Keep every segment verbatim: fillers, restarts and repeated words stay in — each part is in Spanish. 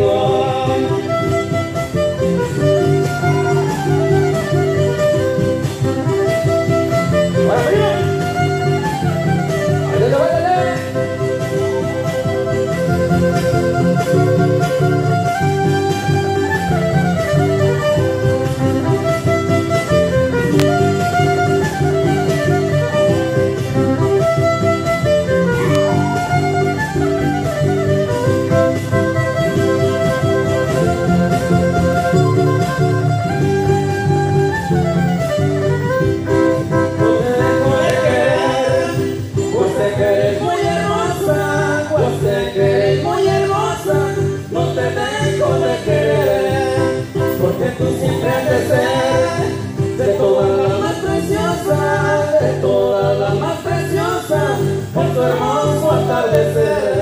Tú siempre has de ser de todas las más preciosas, de todas las más preciosas, por tu hermoso atardecer.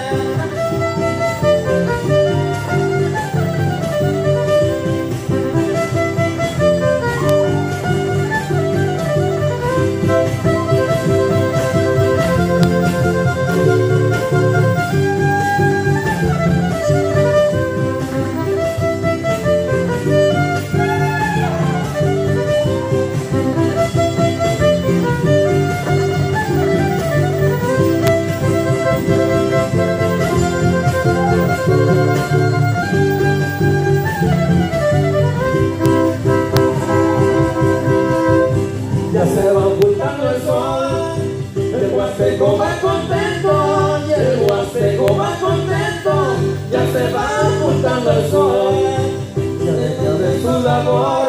Ya se va ocultando el sol, el huasteco va contento, y el huasteco va contento, ya se va ocultando el sol, ya deja de su labor.